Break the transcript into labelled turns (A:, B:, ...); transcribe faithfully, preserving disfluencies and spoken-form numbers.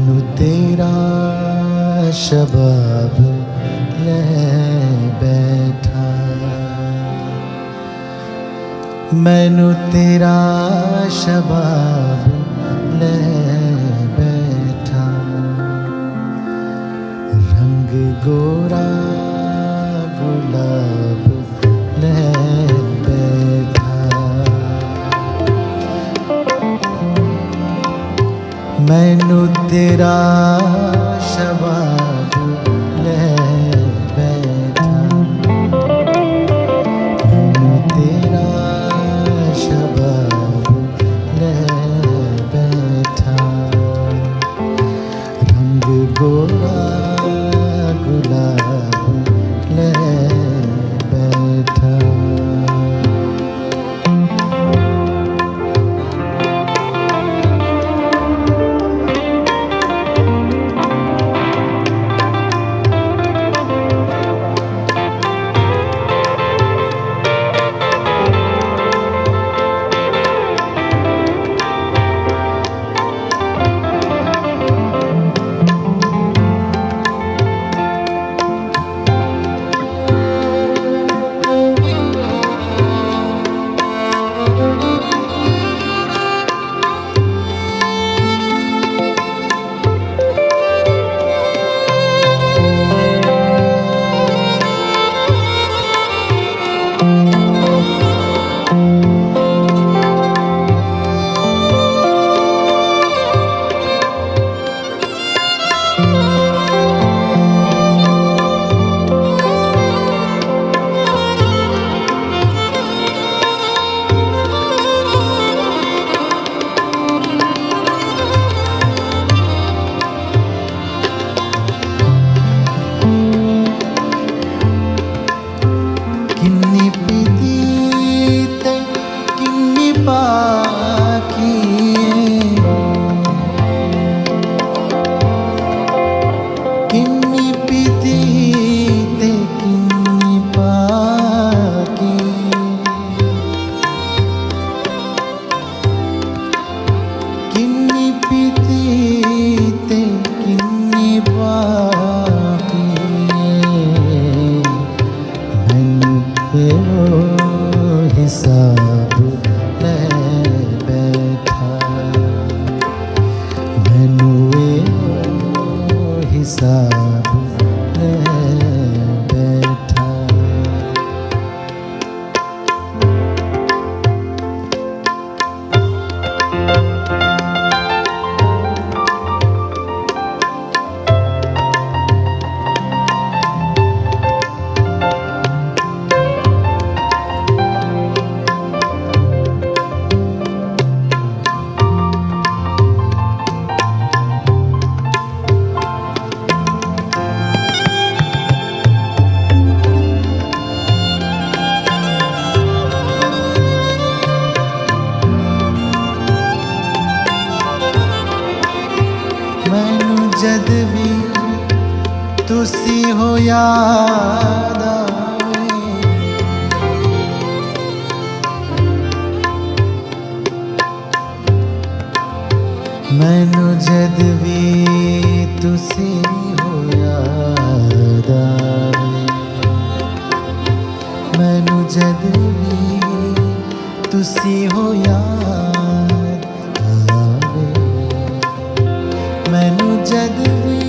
A: मैनू तेरा शबाब ले बैठा, मैनू तेरा शबाब ले बैठा। रंग गोरा गुलाब ले बैठा, मैनू तेरा शबाब ले बैठा, मैनू तेरा शबाब ले बैठा। रंग गोरा गुलाब ले बैठा। हिसाब ले बैठा, मैनू हिसाब ले बैठा। मैनू जद भी तुसी हो याद आवे, मैनू जद भी तुसी हो याद आवे, मैनू जद भी तुसी हो याद आवे, मैनू जद भी